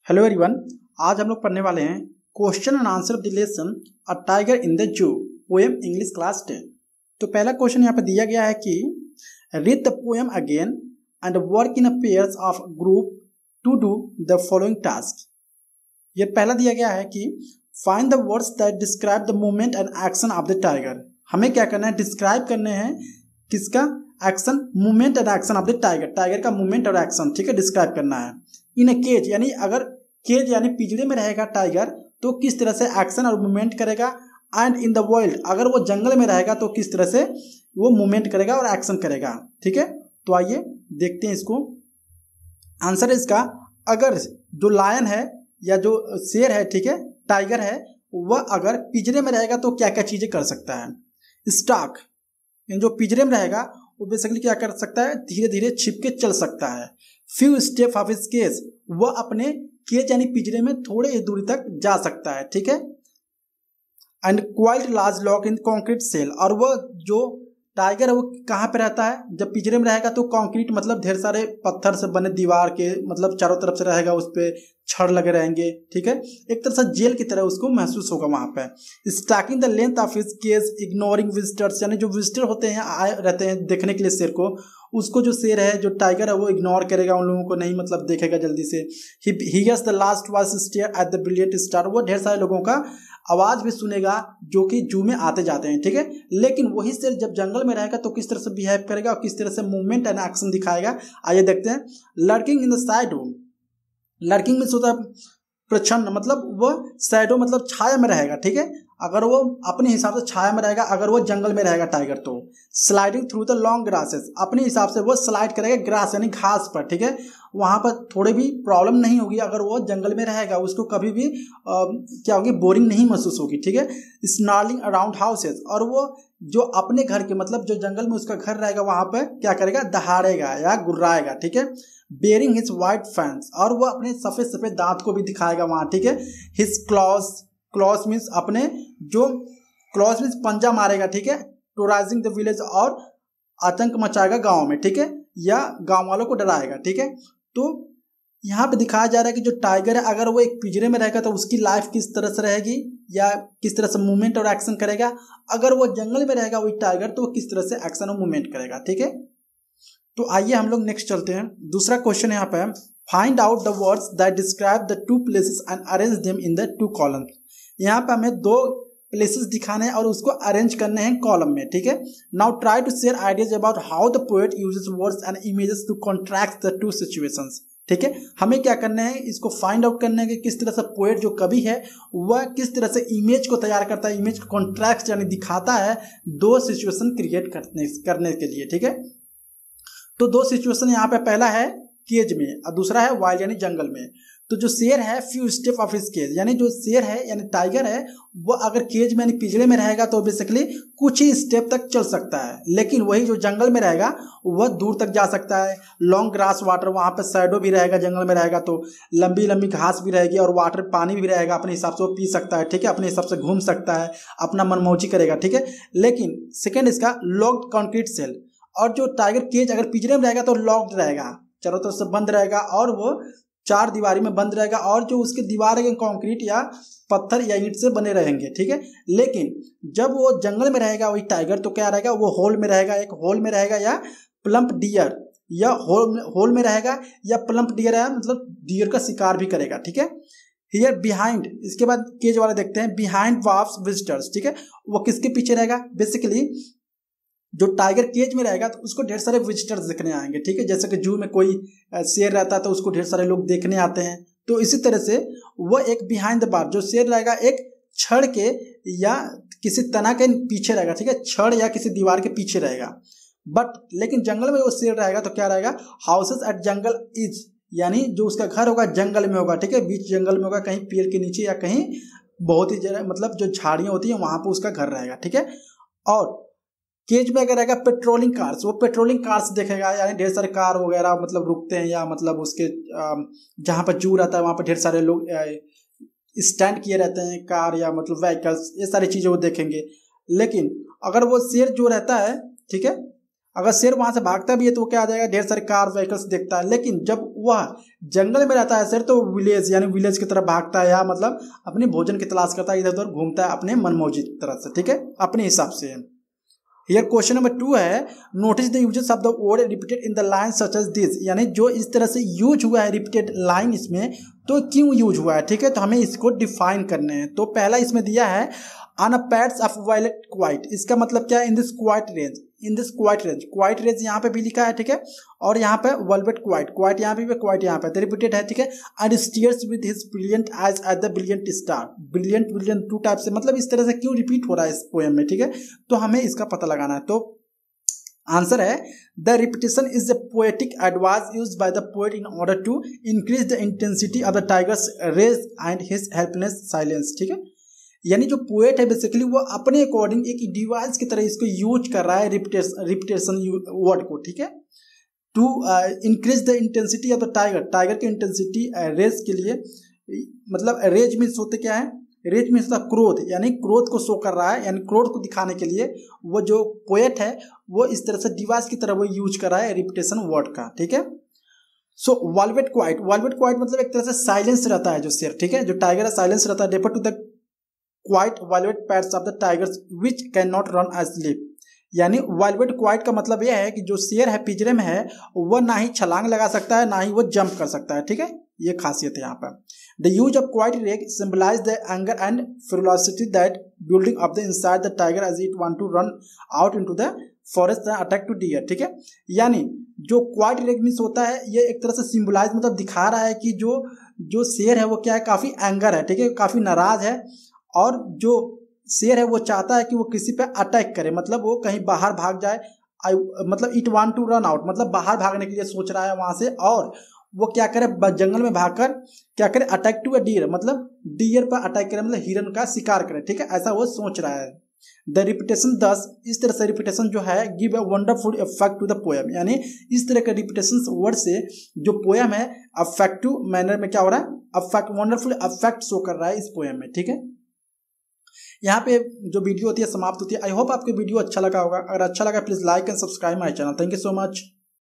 Hello everyone, आज हम लोग पढ़ने वाले हैं question and answer of the lesson a tiger in the zoo poem English class 10। तो पहला क्वेश्चन यहाँ पे दिया गया है कि read the poem again and work in a pairs of group to do the following task. ये पहला दिया गया है कि find the words that describe the movement and action of the tiger. हमें क्या करना है, डिस्क्राइब करने हैं किसका, action, movement and action of the tiger, tiger का मूवमेंट और एक्शन, ठीक है, डिस्क्राइब करना है। इन ए केज, यानी अगर केज यानी पिंजरे में रहेगा टाइगर तो किस तरह से एक्शन और मूवमेंट करेगा, एंड इन द वाइल्ड अगर वो जंगल में रहेगा तो किस तरह से वो मूवमेंट करेगा और एक्शन करेगा। ठीक है, तो आइए देखते हैं इसको। आंसर है इसका, अगर जो लायन है या जो शेर है, ठीक है, टाइगर है, वह अगर पिंजरे में रहेगा तो क्या क्या चीजें कर सकता है। स्टॉक, जो पिंजरे में रहेगा वो बेसिकली क्या कर सकता है, धीरे धीरे छिप के चल सकता है। Few step of his cage, वह अपने केज यानी पिंजरे में थोड़े ही दूरी तक जा सकता है। ठीक है, and quite large lock in concrete cell, और वह जो टाइगर है वो कहाँ पे रहता है, जब पिंजरे में रहेगा तो कंक्रीट मतलब ढेर सारे पत्थर से बने दीवार के मतलब चारों तरफ से रहेगा, उस पर छड़ लगे रहेंगे। ठीक है, एक तरह से जेल की तरह उसको महसूस होगा वहां पे। Stacking the length of his cage ignoring visitors, यानी जो विजिटर होते हैं आए रहते हैं देखने के लिए शेर को, उसको जो शेर है जो टाइगर है वो इग्नोर करेगा, उन लोगों को नहीं मतलब देखेगा जल्दी से। He hears the last voice stare at the brilliant star, वो ढेर सारे लोगों का आवाज भी सुनेगा जो कि जू में आते जाते हैं। ठीक है, लेकिन वही शेर जब जंगल में रहेगा तो किस तरह से बिहेव करेगा और किस तरह से मूवमेंट एंड एक्शन दिखाएगा, आइए देखते हैं। Lurking in the side, lurking में होता है प्रच्छन्न, मतलब वह शैडो मतलब छाया में रहेगा। ठीक है, अगर वो अपने हिसाब से छाया में रहेगा, अगर वो जंगल में रहेगा टाइगर तो। Sliding through the long grasses, अपने हिसाब से वो स्लाइड करेगा ग्रास यानी घास पर। ठीक है, वहां पर थोड़ी भी प्रॉब्लम नहीं होगी, अगर वो जंगल में रहेगा उसको कभी भी क्या होगी, बोरिंग नहीं महसूस होगी। ठीक है, स्नार्लिंग अराउंड हाउसेस, और वो जो अपने घर के मतलब जो जंगल में उसका घर रहेगा वहां पर क्या करेगा, दहाड़ेगा या गुर्राएगा। ठीक है, बेरिंग हिज वाइट फैंस, और वो अपने सफेद सफेद दांत को भी दिखाएगा वहां। ठीक है, हिज क्लॉज, क्लॉज मीन्स अपने जो क्लॉज मीन्स पंजा मारेगा। ठीक है, टोराइजिंग द विलेज, और आतंक मचाएगा गांव में। ठीक है, या गांव वालों को डराएगा। ठीक है, तो यहाँ पे दिखाया जा रहा है कि जो टाइगर है अगर वो एक पिंजरे में रहेगा तो उसकी लाइफ किस तरह से रहेगी या किस तरह से मूवमेंट और एक्शन करेगा, अगर वो जंगल में रहेगा वही टाइगर तो वो किस तरह से एक्शन और मूवमेंट करेगा। ठीक है, तो आइए हम लोग नेक्स्ट चलते हैं। दूसरा क्वेश्चन यहाँ पे, find out the words that describe the two places and arrange them in the two columns. यहाँ पे हमें दो प्लेसेस दिखाने हैं और उसको अरेंज करने हैं कॉलम में। ठीक है, now try to share ideas about how the poet uses words and images to contract the two situations. ठीक है, हमें क्या करना है, इसको फाइंड आउट करना है कि किस तरह से पोएट जो कवि है वह किस तरह से इमेज को तैयार करता है, इमेज को कॉन्ट्रैक्ट यानी दिखाता है दो सिचुएशन क्रिएट करने के लिए। ठीक है, तो दो सिचुएशन यहाँ पे, पहला है केज में और दूसरा है वाइल्ड यानी जंगल में। तो जो शेर है few step of his cage, यानी जो शेर है यानी टाइगर है वो अगर केज में यानी पिंजरे में रहेगा तो बेसिकली कुछ ही स्टेप तक चल सकता है, लेकिन वही जो जंगल में रहेगा वह दूर तक जा सकता है। लॉन्ग ग्रास वाटर, वहां पर शैडो भी रहेगा, जंगल में रहेगा तो लंबी लंबी घास भी रहेगी और वाटर पानी भी रहेगा, अपने हिसाब से वो पी सकता है। ठीक है, अपने हिसाब से घूम सकता है, अपना मनमौजी करेगा। ठीक है, लेकिन सेकेंड इसका लॉक्ड कॉन्क्रीट सेल, और जो टाइगर केज अगर पिंजरे में रहेगा तो लॉक्ड रहेगा, चारों तरफ से बंद रहेगा और वो चार दीवारी में बंद रहेगा, और जो उसके दीवार है कंक्रीट या पत्थर या ईंट से बने रहेंगे। ठीक है, लेकिन जब वो जंगल में रहेगा वही टाइगर तो क्या रहेगा, वो होल में रहेगा, एक होल में रहेगा या प्लम्प डियर, या होल में रहेगा या प्लम्प डियर है मतलब डियर का शिकार भी करेगा। ठीक है, हियर बिहाइंड, इसके बाद केज वाला देखते हैं, बिहाइंड वाफ्स विजिटर्स। ठीक है, वो किसके पीछे रहेगा, बेसिकली जो टाइगर केज में रहेगा तो उसको ढेर सारे विजिटर्स देखने आएंगे। ठीक है, जैसे कि जू में कोई शेर रहता है तो उसको ढेर सारे लोग देखने आते हैं, तो इसी तरह से वह एक बिहाइंड द बार जो शेर रहेगा एक छड़ के या किसी तना के पीछे रहेगा। ठीक है, छड़ या किसी दीवार के पीछे रहेगा। बट लेकिन जंगल में वो शेर रहेगा तो क्या रहेगा, हाउसेस एट जंगल इज, यानी जो उसका घर होगा जंगल में होगा। ठीक है, बीच जंगल में होगा, कहीं पेड़ के नीचे या कहीं बहुत ही जगह मतलब जो झाड़ियां होती है वहां पर उसका घर रहेगा। ठीक है, और केज में अगर रहेगा पेट्रोलिंग कार्स, वो पेट्रोलिंग कार्स देखेगा, यानी ढेर सारे कार वगैरह मतलब रुकते हैं या मतलब उसके जहाँ पर जू रहता है वहाँ पर ढेर सारे लोग स्टैंड किए रहते हैं, कार या मतलब व्हीकल्स, ये सारी चीज़ें वो देखेंगे। लेकिन अगर वो शेर जो रहता है, ठीक है, अगर शेर वहां से भागता भी है तो वो क्या आ जाएगा, ढेर सारे कार व्हीकल्स देखता है। लेकिन जब वह जंगल में रहता है शेर तो विलेज यानी विलेज की तरफ भागता है, या मतलब अपने भोजन की तलाश करता है, इधर उधर घूमता है अपने मनमौजी तरह से, ठीक है, अपने हिसाब से। हियर क्वेश्चन नंबर 2 है, notice the uses of the word repeated in the line such as this, यानी जो इस तरह से यूज हुआ है रिपीटेड लाइन इसमें, तो क्यों यूज हुआ है, ठीक है, तो हमें इसको डिफाइन करने हैं। तो पहला इसमें दिया है on a pads of violet quiet, इसका मतलब क्या है, in this quiet range, in this quiet range, quiet range यहाँ पे भी लिखा है, ठीक है, और यहाँ पे वेलवेट क्वाइट, क्वाइट यहाँ पे क्वाइट यहाँ पे, तो रिपीटेड है, ठीक है। And stares with his brilliant eyes at the brilliant star, brilliant brilliant two type से, मतलब इस तरह से क्यों रिपीट हो रहा है इस पोएम में, ठीक है, तो हमें इसका पता लगाना है। तो आंसर है the repetition is the poetic advice used by the poet in order to increase the intensity of the tiger's rage and his helpless silence, ठीक है, यानी जो पोएट है बेसिकली वो अपने अकॉर्डिंग एक डिवाइस की तरह इसको यूज कर रहा है रिपीटेशन वर्ड को, ठीक है, to increase the intensity of the tiger, tiger की इंटेंसिटी रेज के लिए, मतलब रेज मीन्स होते क्या है, रेज मीन्स होता क्रोध, यानी क्रोध को शो कर रहा है, यानी क्रोध को दिखाने के लिए वो जो पोएट है वो इस तरह से डिवाइस की तरह वो यूज कर रहा है रिपीटेशन वर्ड का, ठीक है। So velvet quiet, velvet quiet मतलब एक तरह से साइलेंस रहता है जो शेर, ठीक है, जो टाइगर है साइलेंस रहता है, refer to the quiet velvet pads of the tiger's which can not run as sleep, यानी वेलवेट क्वाइट का मतलब यह है कि जो शेर है पिंजरे में है वह ना ही छलांग लगा सकता है ना ही वो जंप कर सकता है, ठीक है, ये खासियत है यहाँ पर। The use of quiet rage symbolize the anger and furiosity that building up the inside the tiger as it want to run out into the forest and attack to deer, ठीक है, यानी जो क्वाइट रेग means होता है ये एक तरह से सिंबलाइज मतलब दिखा रहा है कि जो शेर है वो क्या है, काफी एंगर है, ठीक है, काफी नाराज है, और जो शेर है वो चाहता है कि वो किसी पे अटैक करे, मतलब वो कहीं बाहर भाग जाए, मतलब it want to run out, मतलब बाहर भागने के लिए सोच रहा है वहां से, और वो क्या करे जंगल में भागकर क्या करे, अटैक टू अ डियर, मतलब डियर पर अटैक करे, मतलब हिरन का शिकार करे, ठीक है, ऐसा वो सोच रहा है। द रिपीटेशन दस, इस तरह से रिपीटेशन जो है give a wonderful effect to the poem, यानी इस तरह के रिपीटेशन वर्ड से जो पोएम है अफेक्टिव मैनर में क्या हो रहा है, अफेक्ट वंडरफुल इफेक्ट शो कर रहा है इस पोएम में, ठीक है। यहाँ पे जो वीडियो होती है समाप्त होती है। आई होप आपको वीडियो अच्छा लगा होगा, अगर अच्छा लगा please like and subscribe my channel. Thank you so much.